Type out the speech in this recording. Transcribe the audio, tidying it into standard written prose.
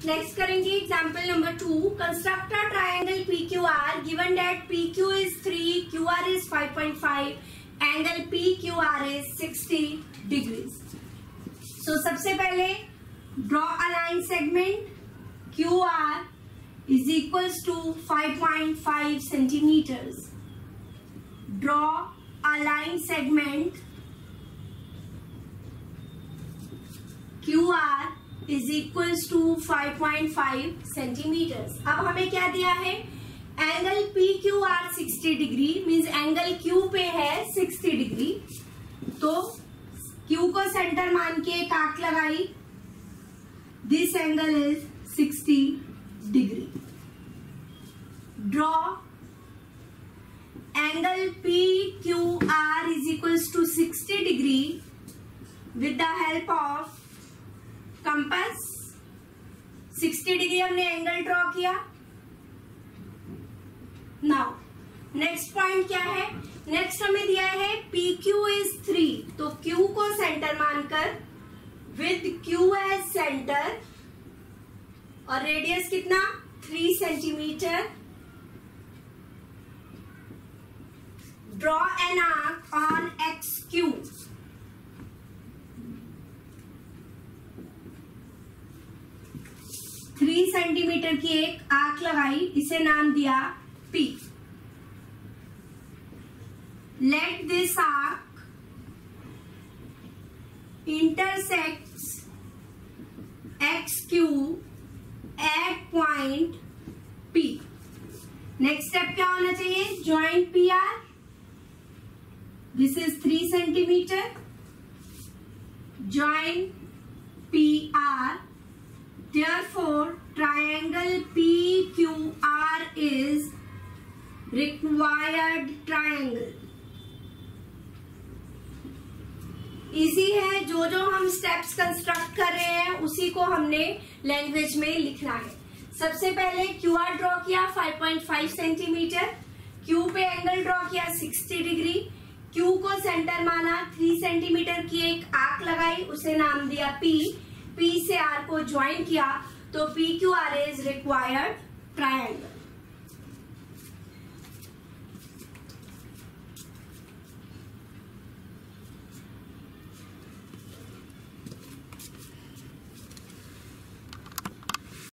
Next करेंगे example number 2. Construct a triangle PQR given that PQ is 3, QR is 5.5, angle PQR is 60 degrees. So सबसे पहले draw a line segment QR is equals to 5.5 centimeters. Draw a line segment QR is equals to 5.5 centimeters. अब हमें क्या दिया है? Angle PQR 60 degree means angle Q पे है 60 degree. तो Q को सेंटर मान के एक आर्क लगाई. This angle is 60 degree. Draw angle PQR is equals to 60 degree with the help of compass. 60 degree हमने एंगल ड्रॉ किया. नाउ नेक्स्ट पॉइंट क्या है? नेक्स्ट हमें दिया है PQ इज 3, तो Q को सेंटर मानकर विद Q एज सेंटर और रेडियस कितना 3 centimetre. Draw an arc on XQ. Three centimetre की एक आर्क लगाई, इसे नाम दिया P. Let this arc intersects XQ at point P. Next step क्या होना चाहिए? Join PR. This is 3 centimetre. Join PR. Therefore, triangle PQR is required triangle. Easy है. जो जो हम स्टेप्स कंस्ट्रक्ट कर रहे हैं उसी को हमने लैंग्वेज में लिखना है. सबसे पहले QR ड्रॉ किया 5.5 सेंटीमीटर. Q पे एंगल ड्रॉ किया 60 डिग्री. Q को सेंटर माना. 3 सेंटीमीटर की एक आर्क लगाई, उसे नाम दिया P. P से R को ज्वाइन किया तो PQR इज रिक्वायर्ड ट्रायंगल.